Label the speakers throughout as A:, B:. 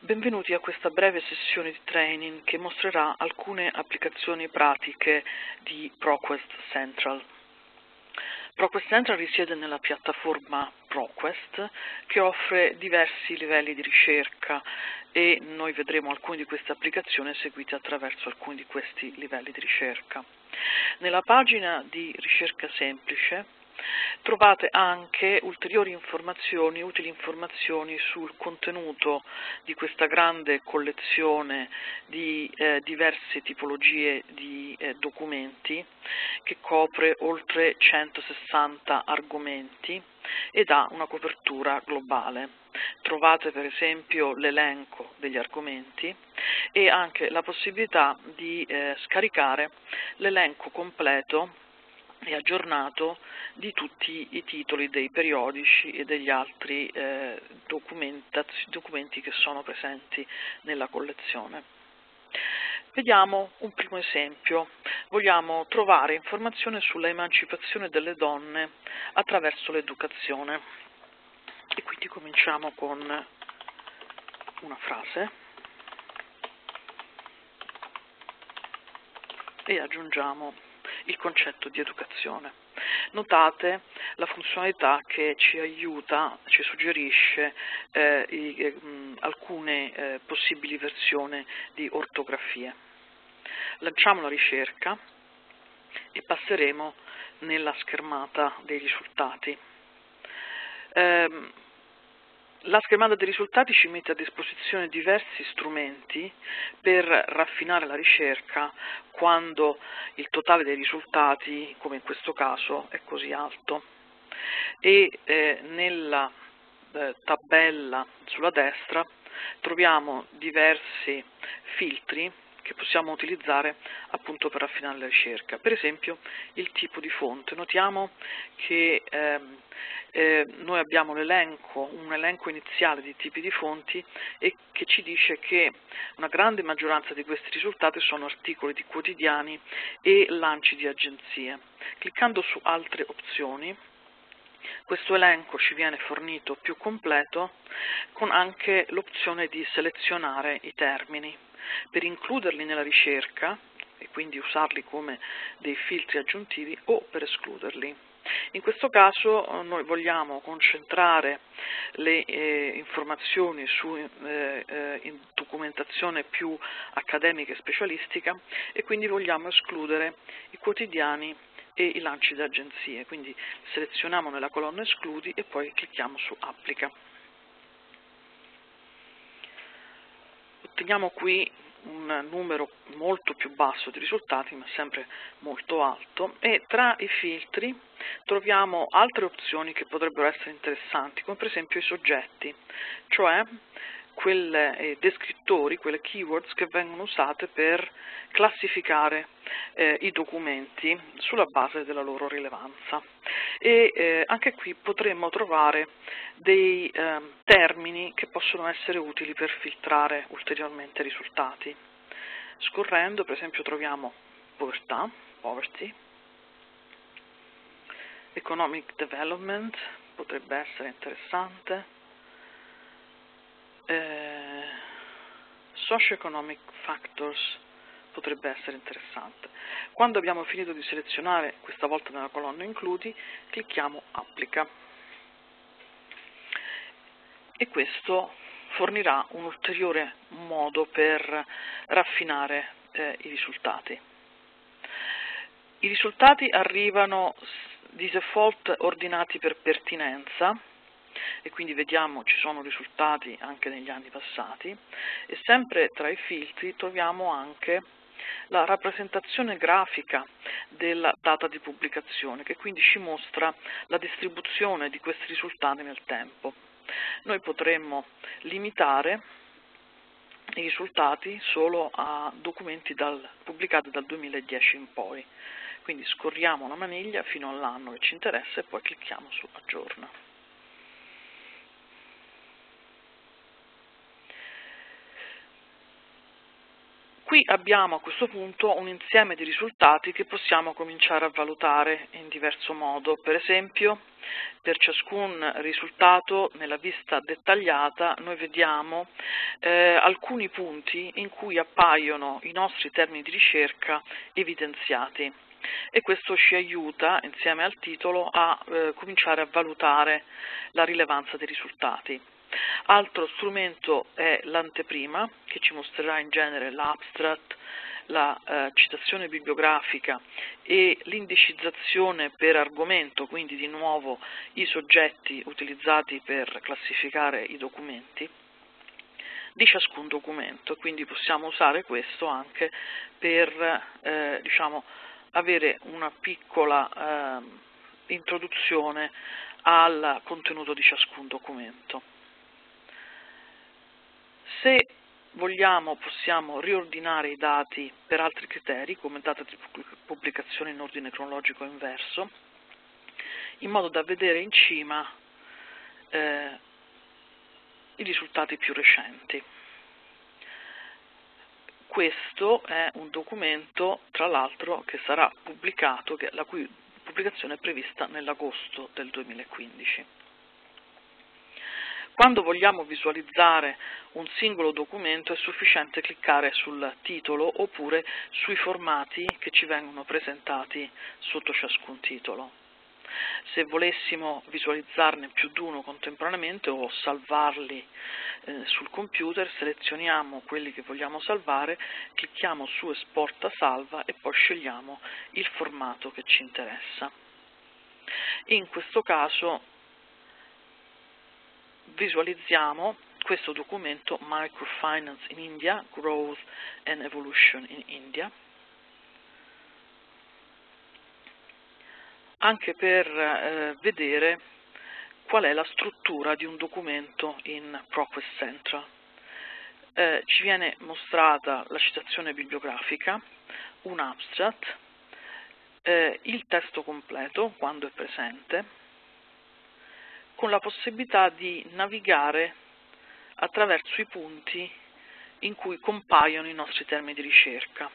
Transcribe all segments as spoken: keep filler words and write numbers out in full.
A: Benvenuti a questa breve sessione di training che mostrerà alcune applicazioni pratiche di ProQuest Central. ProQuest Central risiede nella piattaforma ProQuest che offre diversi livelli di ricerca e noi vedremo alcune di queste applicazioni eseguite attraverso alcuni di questi livelli di ricerca. Nella pagina di ricerca semplice trovate anche ulteriori informazioni, utili informazioni sul contenuto di questa grande collezione di eh, diverse tipologie di eh, documenti che copre oltre centosessanta argomenti ed ha una copertura globale. Trovate per esempio l'elenco degli argomenti e anche la possibilità di eh, scaricare l'elenco completo e aggiornato di tutti i titoli dei periodici e degli altri eh, documenti che sono presenti nella collezione. Vediamo un primo esempio. Vogliamo trovare informazione sulla emancipazione delle donne attraverso l'educazione. E quindi cominciamo con una frase e aggiungiamo il concetto di educazione. Notate la funzionalità che ci aiuta, ci suggerisce eh, i, eh, mh, alcune eh, possibili versioni di ortografie. Lanciamo la ricerca e passeremo nella schermata dei risultati. Eh, La schermata dei risultati ci mette a disposizione diversi strumenti per raffinare la ricerca quando il totale dei risultati, come in questo caso, è così alto. E eh, nella eh, tabella sulla destra troviamo diversi filtri che possiamo utilizzare appunto per raffinare la ricerca. Per esempio il tipo di fonte. Notiamo che ehm, eh, noi abbiamo l'elenco, un elenco iniziale di tipi di fonti e che ci dice che una grande maggioranza di questi risultati sono articoli di quotidiani e lanci di agenzie. Cliccando su altre opzioni, questo elenco ci viene fornito più completo con anche l'opzione di selezionare i termini per includerli nella ricerca e quindi usarli come dei filtri aggiuntivi o per escluderli. In questo caso noi vogliamo concentrare le eh, informazioni su eh, eh, documentazione più accademica e specialistica e quindi vogliamo escludere i quotidiani e i lanci di agenzie, quindi selezioniamo nella colonna escludi e poi clicchiamo su applica. Otteniamo qui un numero molto più basso di risultati, ma sempre molto alto, e tra i filtri troviamo altre opzioni che potrebbero essere interessanti, come per esempio i soggetti, cioè quelle eh, descrittori, quelle keywords che vengono usate per classificare eh, i documenti sulla base della loro rilevanza. E eh, anche qui potremmo trovare dei eh, termini che possono essere utili per filtrare ulteriormente i risultati. Scorrendo, per esempio, troviamo povertà, poverty, economic development, potrebbe essere interessante, eh, socio-economic factors potrebbe essere interessante. Quando abbiamo finito di selezionare, questa volta nella colonna includi, clicchiamo applica e questo fornirà un ulteriore modo per raffinare eh, i risultati. I risultati arrivano di default ordinati per pertinenza e quindi vediamo ci sono risultati anche negli anni passati e sempre tra i filtri troviamo anche la rappresentazione grafica della data di pubblicazione che quindi ci mostra la distribuzione di questi risultati nel tempo. Noi potremmo limitare i risultati solo a documenti dal, pubblicati dal duemiladieci in poi, quindi scorriamo la maniglia fino all'anno che ci interessa e poi clicchiamo su aggiorna. Qui abbiamo a questo punto un insieme di risultati che possiamo cominciare a valutare in diverso modo. Per esempio Per ciascun risultato, nella vista dettagliata, noi vediamo eh, alcuni punti in cui appaiono i nostri termini di ricerca evidenziati, e questo ci aiuta, insieme al titolo, a eh, cominciare a valutare la rilevanza dei risultati. Altro strumento è l'anteprima, che ci mostrerà in genere l'abstract, la eh, citazione bibliografica e l'indicizzazione per argomento, quindi di nuovo i soggetti utilizzati per classificare i documenti di ciascun documento, quindi possiamo usare questo anche per eh, diciamo, avere una piccola eh, introduzione al contenuto di ciascun documento. Se vogliamo possiamo riordinare i dati per altri criteri, come data di pubblicazione in ordine cronologico inverso, in modo da vedere in cima eh, i risultati più recenti. Questo è un documento, tra l'altro, che sarà pubblicato, che, la cui pubblicazione è prevista nell'agosto del duemilaquindici. Quando vogliamo visualizzare un singolo documento è sufficiente cliccare sul titolo oppure sui formati che ci vengono presentati sotto ciascun titolo. Se volessimo visualizzarne più di uno contemporaneamente o salvarli eh, sul computer, selezioniamo quelli che vogliamo salvare, clicchiamo su Esporta Salva e poi scegliamo il formato che ci interessa. In questo caso visualizziamo questo documento Microfinance in India, Growth and Evolution in India, anche per eh, vedere qual è la struttura di un documento in ProQuest Central. Eh, ci viene mostrata la citazione bibliografica, un abstract, eh, il testo completo quando è presente, con la possibilità di navigare attraverso i punti in cui compaiono i nostri termini di ricerca.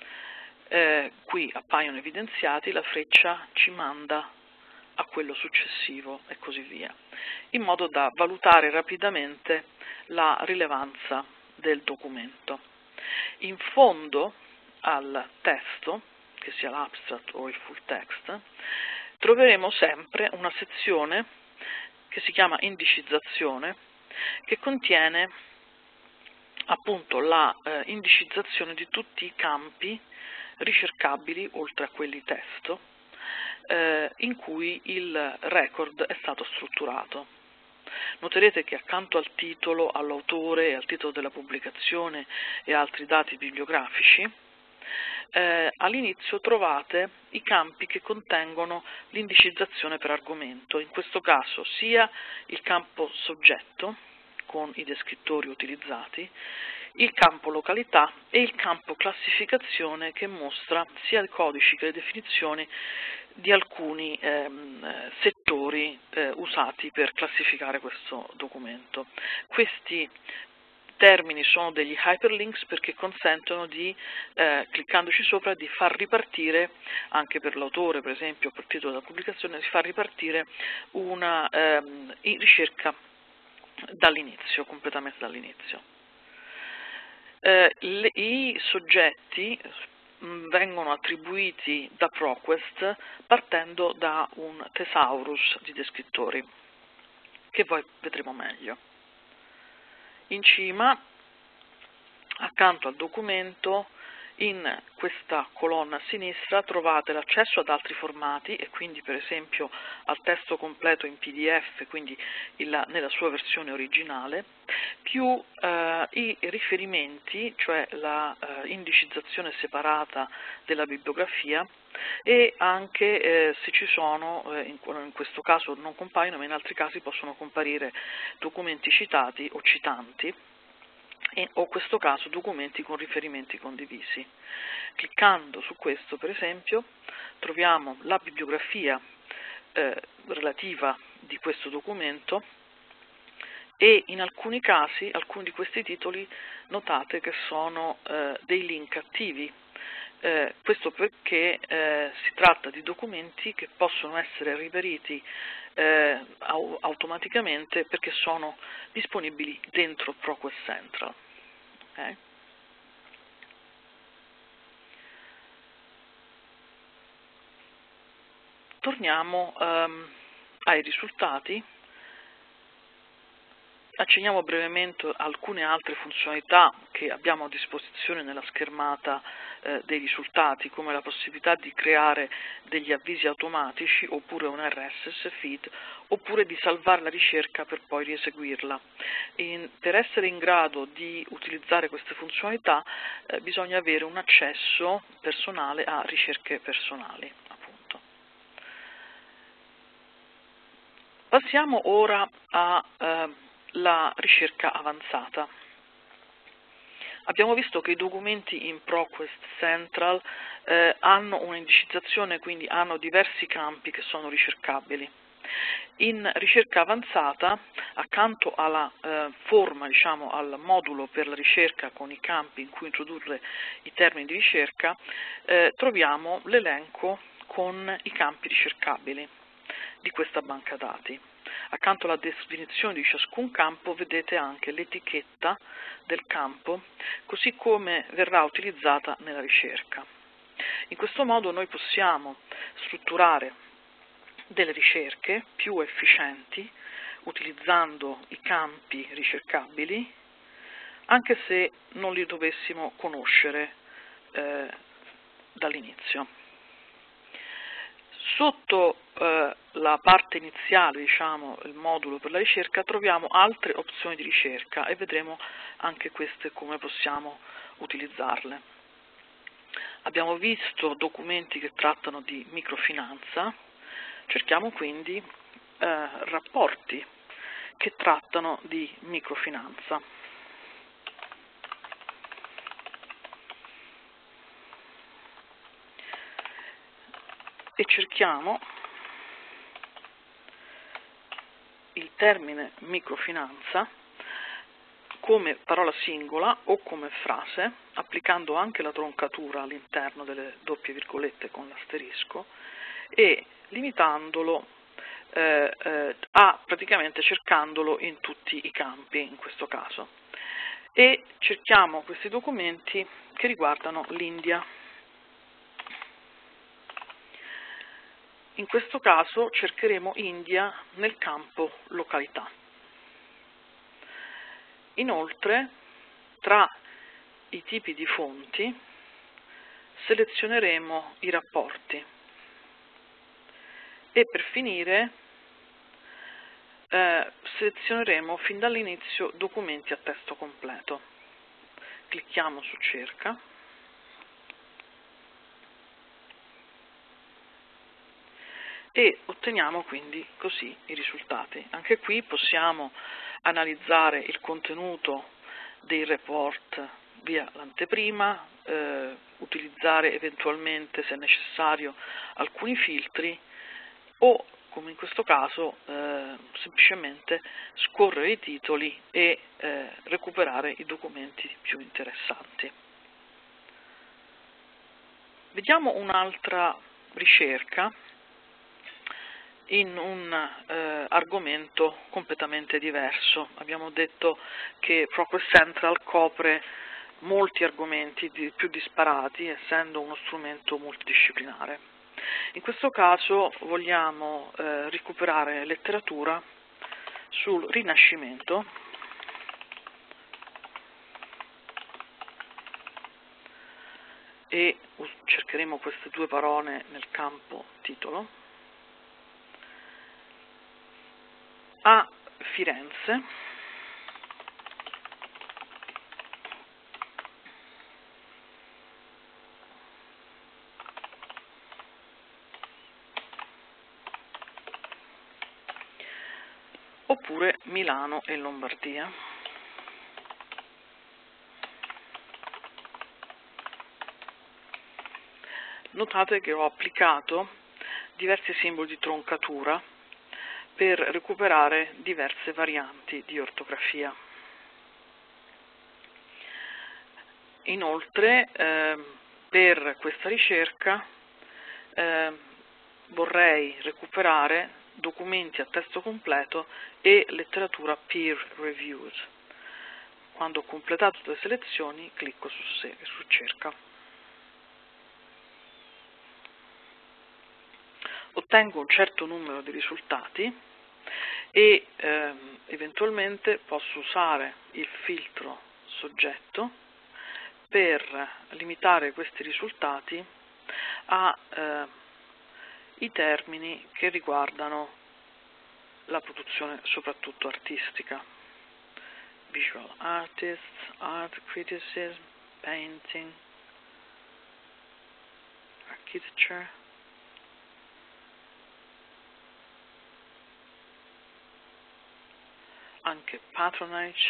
A: Eh, qui appaiono evidenziati, la freccia ci manda a quello successivo e così via, in modo da valutare rapidamente la rilevanza del documento. In fondo al testo, che sia l'abstract o il full text, troveremo sempre una sezione che si chiama indicizzazione, che contiene appunto la eh, indicizzazione di tutti i campi ricercabili, oltre a quelli testo, eh, in cui il record è stato strutturato. Noterete che accanto al titolo, all'autore, al titolo della pubblicazione e altri dati bibliografici, eh, all'inizio trovate i campi che contengono l'indicizzazione per argomento, in questo caso sia il campo soggetto, con i descrittori utilizzati, il campo località e il campo classificazione, che mostra sia i codici che le definizioni di alcuni ehm, settori eh, usati per classificare questo documento. Questi termini sono degli hyperlinks perché consentono di, eh, cliccandoci sopra, di far ripartire, anche per l'autore per esempio, per il titolo della pubblicazione, di far ripartire una ehm, ricerca dall'inizio, completamente dall'inizio. Eh, le, I soggetti mh, vengono attribuiti da ProQuest partendo da un thesaurus di descrittori, che poi vedremo meglio. In cima, accanto al documento, in questa colonna a sinistra trovate l'accesso ad altri formati e quindi per esempio al testo completo in P D F, quindi il, nella sua versione originale, più eh, i riferimenti, cioè la eh, indicizzazione separata della bibliografia, e anche eh, se ci sono, eh, in, in questo caso non compaiono, ma in altri casi possono comparire documenti citati o citanti, E, o in questo caso documenti con riferimenti condivisi. Cliccando su questo, per esempio, troviamo la bibliografia eh, relativa di questo documento e in alcuni casi, alcuni di questi titoli, notate che sono eh, dei link attivi. Eh, questo perché eh, si tratta di documenti che possono essere reperiti eh, au automaticamente perché sono disponibili dentro ProQuest Central. Okay? Torniamo um, ai risultati. Accenniamo brevemente alcune altre funzionalità che abbiamo a disposizione nella schermata eh, dei risultati, come la possibilità di creare degli avvisi automatici oppure un R S S feed, oppure di salvare la ricerca per poi rieseguirla. In, per essere in grado di utilizzare queste funzionalità eh, bisogna avere un accesso personale a ricerche personali, appunto. Passiamo ora a eh, la ricerca avanzata. Abbiamo visto che i documenti in ProQuest Central eh, hanno un'indicizzazione, quindi hanno diversi campi che sono ricercabili. In ricerca avanzata, accanto alla eh, forma, diciamo, al modulo per la ricerca con i campi in cui introdurre i termini di ricerca, eh, troviamo l'elenco con i campi ricercabili di questa banca dati. Accanto alla definizione di ciascun campo vedete anche l'etichetta del campo, così come verrà utilizzata nella ricerca. In questo modo noi possiamo strutturare delle ricerche più efficienti utilizzando i campi ricercabili, anche se non li dovessimo conoscere eh, dall'inizio. Sotto eh, la parte iniziale, diciamo, il modulo per la ricerca, troviamo altre opzioni di ricerca e vedremo anche queste come possiamo utilizzarle. Abbiamo visto documenti che trattano di microfinanza, cerchiamo quindi eh, rapporti che trattano di microfinanza. E cerchiamo il termine microfinanza come parola singola o come frase, applicando anche la troncatura all'interno delle doppie virgolette con l'asterisco e limitandolo eh, eh, a praticamente cercandolo in tutti i campi in questo caso. E cerchiamo questi documenti che riguardano l'India. In questo caso cercheremo India nel campo località. Inoltre, tra i tipi di fonti, selezioneremo i rapporti e per finire eh, selezioneremo fin dall'inizio documenti a testo completo. Clicchiamo su cerca. E otteniamo quindi così i risultati. Anche qui possiamo analizzare il contenuto dei report via l'anteprima, eh, utilizzare eventualmente, se necessario, alcuni filtri o, come in questo caso, eh, semplicemente scorrere i titoli e eh, recuperare i documenti più interessanti. Vediamo un'altra ricerca in un eh, argomento completamente diverso. Abbiamo detto che ProQuest Central copre molti argomenti di, più disparati, essendo uno strumento multidisciplinare. In questo caso vogliamo eh, recuperare letteratura sul Rinascimento e cercheremo queste due parole nel campo titolo. A Firenze oppure Milano e Lombardia. Notate che ho applicato diversi simboli di troncatura per recuperare diverse varianti di ortografia. Inoltre, eh, per questa ricerca eh, vorrei recuperare documenti a testo completo e letteratura peer reviewed. Quando ho completato le selezioni clicco su, su cerca. Ottengo un certo numero di risultati e ehm, eventualmente posso usare il filtro soggetto per limitare questi risultati ai eh, termini che riguardano la produzione soprattutto artistica: visual artists, art criticism, painting, architecture, anche patronage,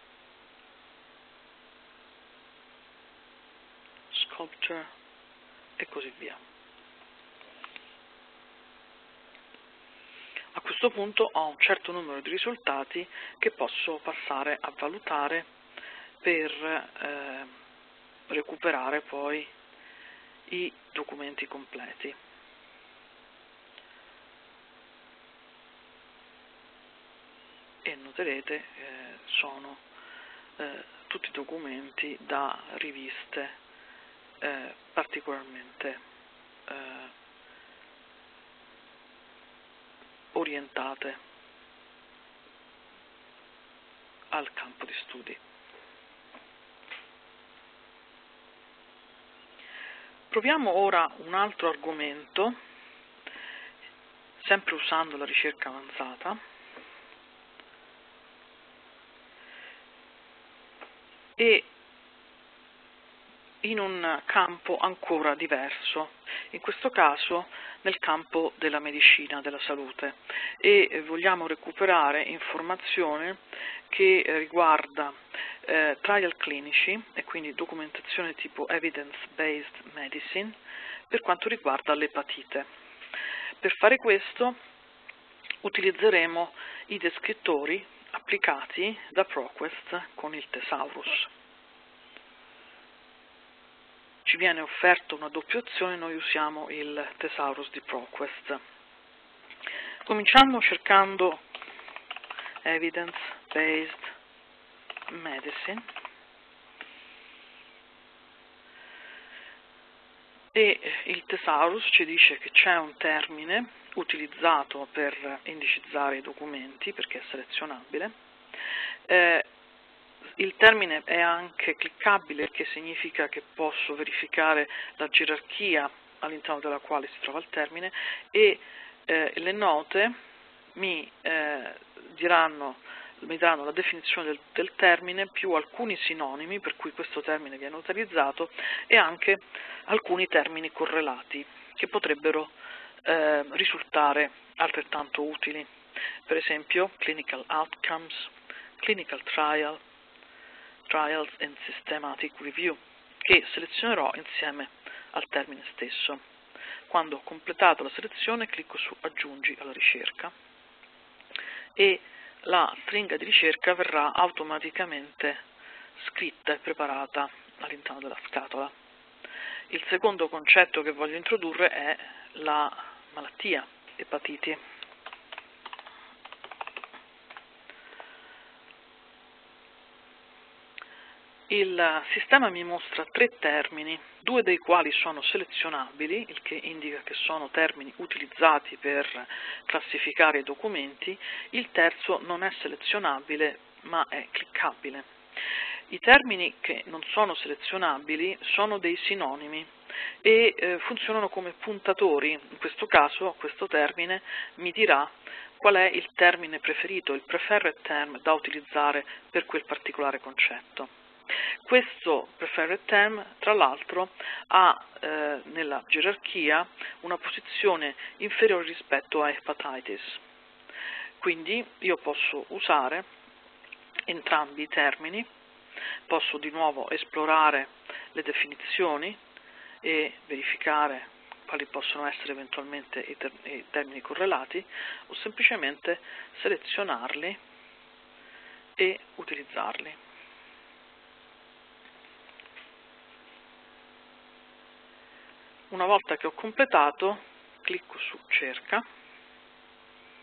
A: sculpture e così via. A questo punto ho un certo numero di risultati che posso passare a valutare per eh, recuperare poi i documenti completi. E noterete eh, sono eh, tutti documenti da riviste eh, particolarmente eh, orientate al campo di studi. Proviamo ora un altro argomento, sempre usando la ricerca avanzata, e in un campo ancora diverso, in questo caso nel campo della medicina, della salute, e vogliamo recuperare informazione che riguarda eh, trial clinici e quindi documentazione tipo evidence-based medicine per quanto riguarda l'epatite. Per fare questo utilizzeremo i descrittori applicati da ProQuest con il Thesaurus. Ci viene offerta una doppia opzione, noi usiamo il Thesaurus di ProQuest. Cominciamo cercando evidence-based medicine e il Thesaurus ci dice che c'è un termine utilizzato per indicizzare i documenti perché è selezionabile. Eh, Il termine è anche cliccabile, che significa che posso verificare la gerarchia all'interno della quale si trova il termine, e eh, le note mi, eh, diranno, mi daranno la definizione del, del termine più alcuni sinonimi per cui questo termine viene utilizzato e anche alcuni termini correlati che potrebbero eh, risultare altrettanto utili. Per esempio clinical outcomes, clinical trial, Trials and Systematic Review, che selezionerò insieme al termine stesso. Quando ho completato la selezione clicco su Aggiungi alla ricerca e la stringa di ricerca verrà automaticamente scritta e preparata all'interno della scatola. Il secondo concetto che voglio introdurre è la malattia, epatiti. Il sistema mi mostra tre termini, due dei quali sono selezionabili, il che indica che sono termini utilizzati per classificare i documenti, il terzo non è selezionabile ma è cliccabile. I termini che non sono selezionabili sono dei sinonimi e eh, funzionano come puntatori. In questo caso questo termine mi dirà qual è il termine preferito, il preferred term da utilizzare per quel particolare concetto. Questo preferred term, tra l'altro, ha eh, nella gerarchia una posizione inferiore rispetto a hepatitis. Quindi io posso usare entrambi i termini, posso di nuovo esplorare le definizioni e verificare quali possono essere eventualmente i, ter i termini correlati, o semplicemente selezionarli e utilizzarli. Una volta che ho completato, clicco su Cerca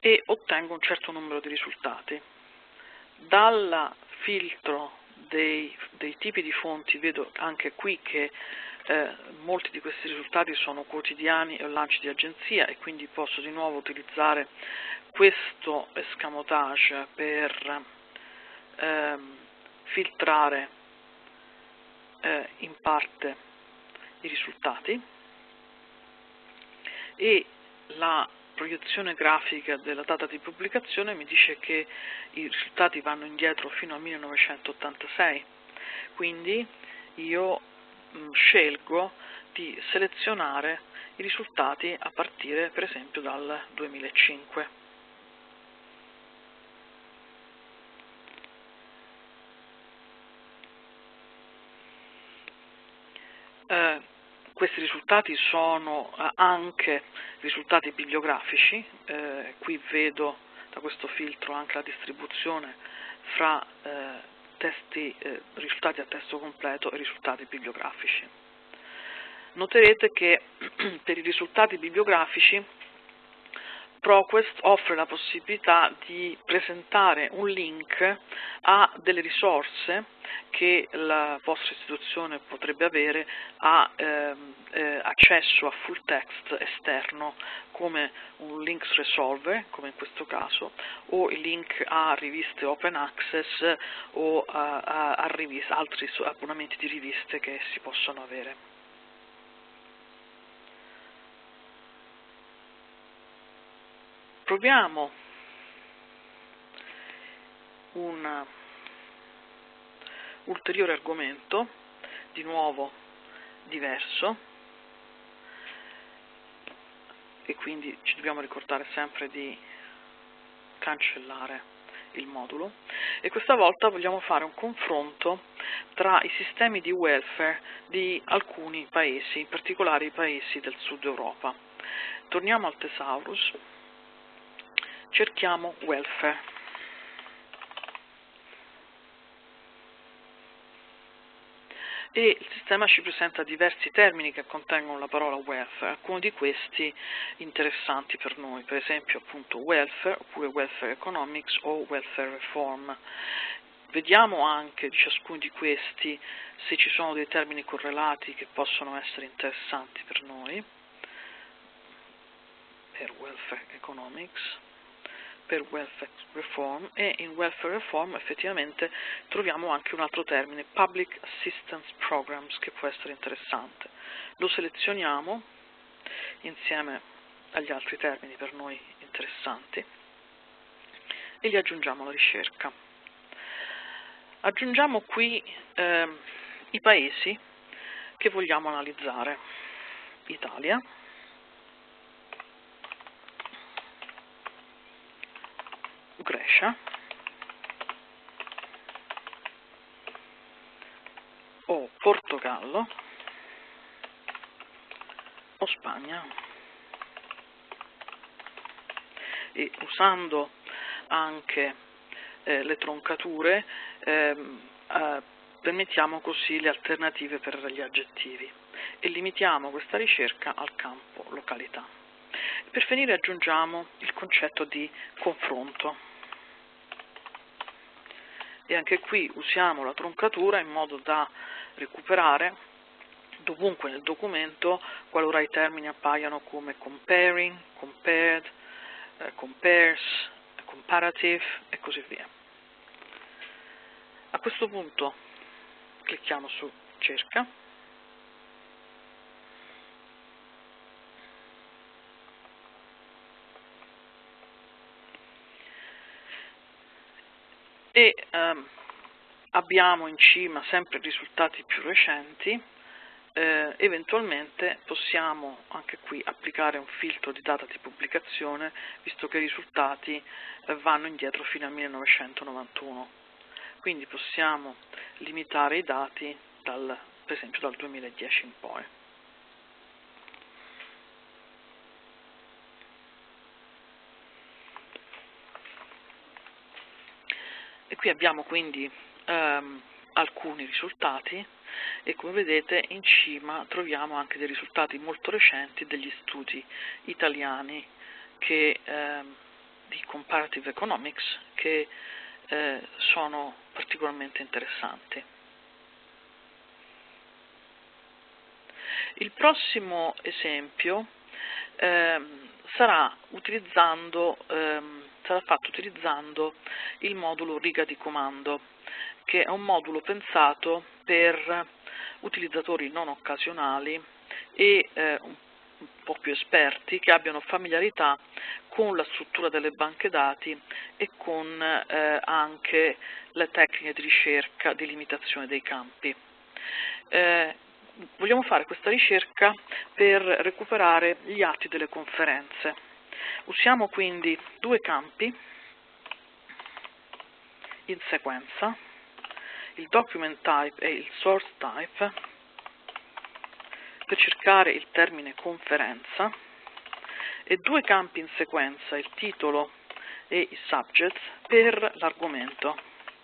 A: e ottengo un certo numero di risultati. Dal filtro dei, dei tipi di fonti vedo anche qui che eh, molti di questi risultati sono quotidiani o lanci di agenzia, e quindi posso di nuovo utilizzare questo escamotage per ehm, filtrare eh, in parte i risultati, e la proiezione grafica della data di pubblicazione mi dice che i risultati vanno indietro fino al millenovecentottantasei, quindi io mh, scelgo di selezionare i risultati a partire per esempio dal duemilacinque. Eh, questi risultati sono eh, anche risultati bibliografici, eh, qui vedo da questo filtro anche la distribuzione fra eh, testi, eh, risultati a testo completo e risultati bibliografici. Noterete che per i risultati bibliografici ProQuest offre la possibilità di presentare un link a delle risorse che la vostra istituzione potrebbe avere a ehm, eh, accesso a full text esterno, come un Links Resolver, come in questo caso, o il link a riviste open access o a, a, a riviste, altri abbonamenti di riviste che si possono avere. Proviamo un ulteriore argomento, di nuovo diverso, e quindi ci dobbiamo ricordare sempre di cancellare il modulo, e questa volta vogliamo fare un confronto tra i sistemi di welfare di alcuni paesi, in particolare i paesi del sud Europa. Torniamo al Thesaurus, cerchiamo welfare. E il sistema ci presenta diversi termini che contengono la parola welfare, alcuni di questi interessanti per noi, per esempio appunto welfare, oppure welfare economics o welfare reform. Vediamo anche di ciascuno di questi se ci sono dei termini correlati che possono essere interessanti per noi, per welfare economics, per welfare reform, e in welfare reform effettivamente troviamo anche un altro termine, public assistance programs, che può essere interessante. Lo selezioniamo insieme agli altri termini per noi interessanti e li aggiungiamo alla ricerca. Aggiungiamo qui eh, i paesi che vogliamo analizzare: Italia, Grecia, o Portogallo, o Spagna. E usando anche eh, le troncature ehm, eh, permettiamo così le alternative per gli aggettivi e limitiamo questa ricerca al campo località. Per finire aggiungiamo il concetto di confronto. E anche qui usiamo la troncatura in modo da recuperare dovunque nel documento qualora i termini appaiano come comparing, compared, eh, compares, comparative e così via. A questo punto clicchiamo su cerca e ehm, abbiamo in cima sempre i risultati più recenti. Eh, eventualmente possiamo anche qui applicare un filtro di data di pubblicazione, visto che i risultati eh, vanno indietro fino al millenovecentonovantuno, quindi possiamo limitare i dati dal, per esempio dal duemiladieci in poi. E qui abbiamo quindi ehm, alcuni risultati, e come vedete in cima troviamo anche dei risultati molto recenti degli studi italiani che ehm, di comparative economics che eh, sono particolarmente interessanti. Il prossimo esempio ehm, sarà, utilizzando, ehm, sarà fatto utilizzando il modulo riga di comando, che è un modulo pensato per utilizzatori non occasionali e eh, un un po' più esperti, che abbiano familiarità con la struttura delle banche dati e con eh, anche le tecniche di ricerca di limitazione dei campi. Eh, vogliamo fare questa ricerca per recuperare gli atti delle conferenze. Usiamo quindi due campi in sequenza, il document type e il source type, per cercare il termine conferenza, e due campi in sequenza, il titolo e i subject, per l'argomento.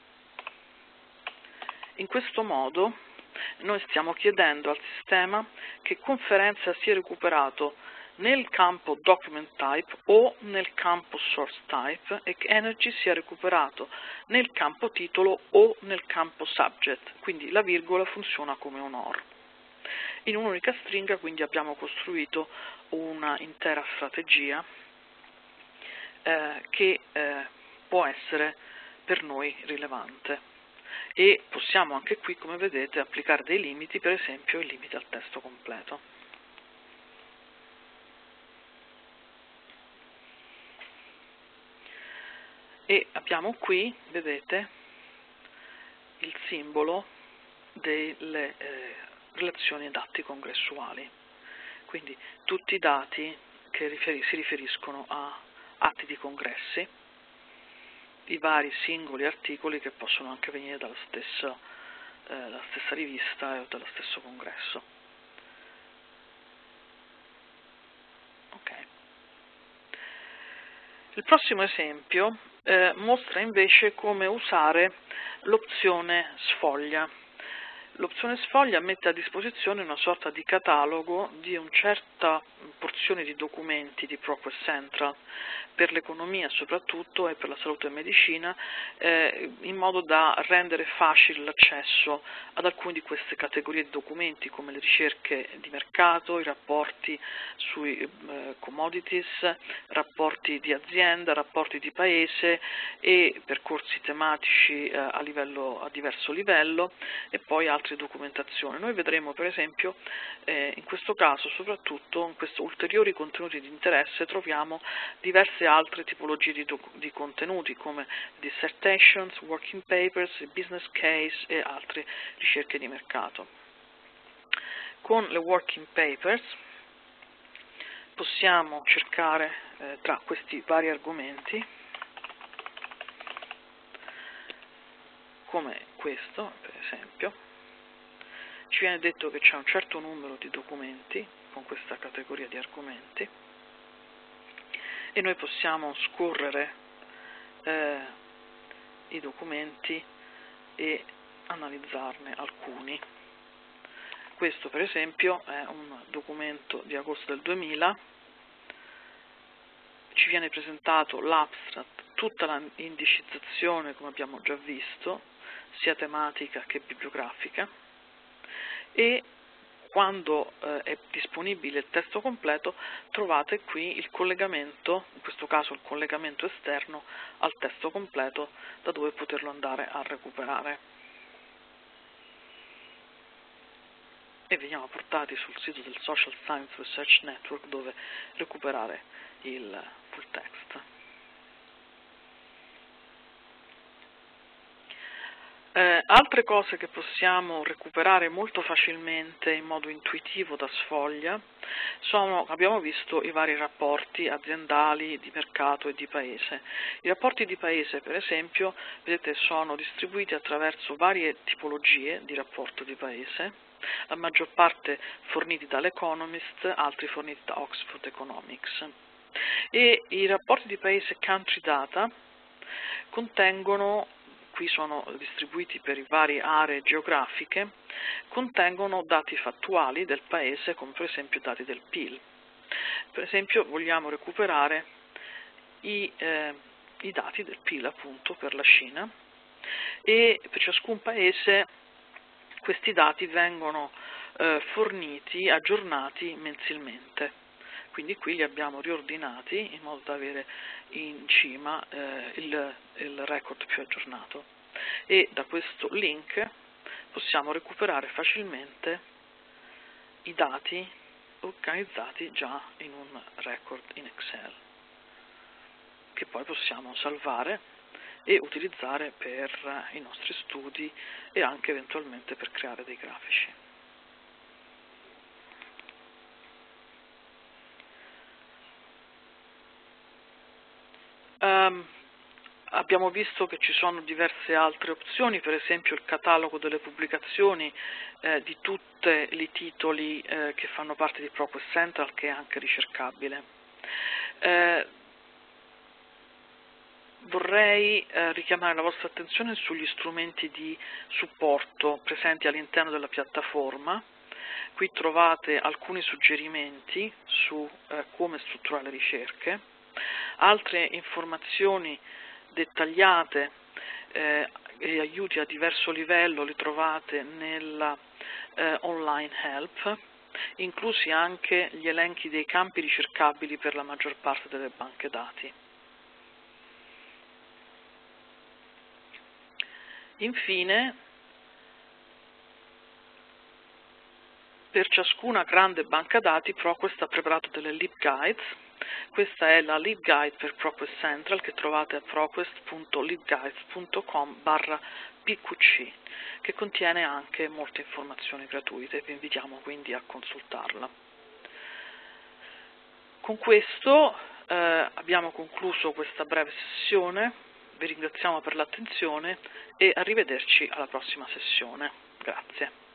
A: In questo modo noi stiamo chiedendo al sistema che conferenza sia recuperato nel campo document type o nel campo source type e che energy sia recuperato nel campo titolo o nel campo subject, quindi la virgola funziona come un or. In un'unica stringa quindi abbiamo costruito una intera strategia eh, che eh, può essere per noi rilevante, e possiamo anche qui, come vedete, applicare dei limiti, per esempio il limite al testo completo. E abbiamo qui, vedete, il simbolo delle eh, relazioni dati congressuali, quindi tutti i dati che riferi- si riferiscono a atti di congressi, i vari singoli articoli che possono anche venire dalla stessa, eh, dalla stessa rivista o dallo stesso congresso. Okay. Il prossimo esempio eh, mostra invece come usare l'opzione sfoglia. L'opzione sfoglia mette a disposizione una sorta di catalogo di una certa porzione di documenti di ProQuest Central, per l'economia soprattutto e per la salute e medicina, eh, in modo da rendere facile l'accesso ad alcune di queste categorie di documenti, come le ricerche di mercato, i rapporti sui eh, commodities, rapporti di azienda, rapporti di paese e percorsi tematici eh, a, livello, a diverso livello, e poi altre documentazioni. Noi vedremo per esempio eh, in questo caso, soprattutto in questi ulteriori contenuti di interesse, troviamo diverse altre tipologie di, di contenuti come dissertations, working papers, business case e altre ricerche di mercato. Con le working papers possiamo cercare eh, tra questi vari argomenti, come questo per esempio. Ci viene detto che c'è un certo numero di documenti con questa categoria di argomenti e noi possiamo scorrere eh, i documenti e analizzarne alcuni. Questo per esempio è un documento di agosto del duemila, ci viene presentato l'abstract, tutta l'indicizzazione come abbiamo già visto, sia tematica che bibliografica, e quando eh, è disponibile il testo completo trovate qui il collegamento, in questo caso il collegamento esterno al testo completo, da dove poterlo andare a recuperare. E veniamo portati sul sito del Social Science Research Network, dove recuperare il full text. Eh, altre cose che possiamo recuperare molto facilmente in modo intuitivo da sfoglia sono, abbiamo visto, i vari rapporti aziendali, di mercato e di paese. I rapporti di paese, per esempio, vedete, sono distribuiti attraverso varie tipologie di rapporto di paese, la maggior parte forniti dall'Economist, altri forniti da Oxford Economics. E i rapporti di paese country data contengono, qui sono distribuiti per varie aree geografiche, contengono dati fattuali del paese, come per esempio dati del P I L. Per esempio vogliamo recuperare i, eh, i dati del P I L appunto per la Cina, e per ciascun paese questi dati vengono eh, forniti, aggiornati mensilmente. Quindi qui li abbiamo riordinati in modo da avere in cima eh, il, il record più aggiornato, e da questo link possiamo recuperare facilmente i dati organizzati già in un record in Excel, che poi possiamo salvare e utilizzare per i nostri studi e anche eventualmente per creare dei grafici. Um, abbiamo visto che ci sono diverse altre opzioni, per esempio il catalogo delle pubblicazioni eh, di tutti i titoli eh, che fanno parte di ProQuest Central, che è anche ricercabile. Eh, vorrei eh, richiamare la vostra attenzione sugli strumenti di supporto presenti all'interno della piattaforma. Qui trovate alcuni suggerimenti su eh, come strutturare le ricerche. Altre informazioni dettagliate eh, e aiuti a diverso livello li trovate nella eh, online help, inclusi anche gli elenchi dei campi ricercabili per la maggior parte delle banche dati. Infine, per ciascuna grande banca dati ProQuest ha preparato delle libguides. Questa è la libguide per ProQuest Central che trovate a proquest punto libguides punto com barra P Q C, che contiene anche molte informazioni gratuite. Vi invitiamo quindi a consultarla. Con questo eh, abbiamo concluso questa breve sessione, vi ringraziamo per l'attenzione e arrivederci alla prossima sessione. Grazie.